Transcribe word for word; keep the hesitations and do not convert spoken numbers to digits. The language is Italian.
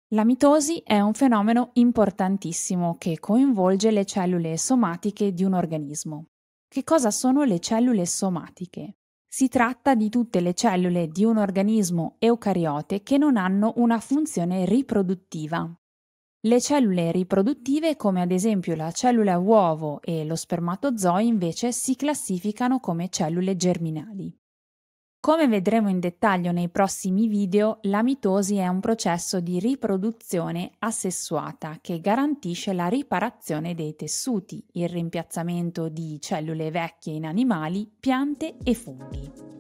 La mitosi è un fenomeno importantissimo che coinvolge le cellule somatiche di un organismo. Che cosa sono le cellule somatiche? Si tratta di tutte le cellule di un organismo eucariote che non hanno una funzione riproduttiva. Le cellule riproduttive, come ad esempio la cellula uovo e lo spermatozoo, invece si classificano come cellule germinali. Come vedremo in dettaglio nei prossimi video, la mitosi è un processo di riproduzione asessuata che garantisce la riparazione dei tessuti, il rimpiazzamento di cellule vecchie in animali, piante e funghi.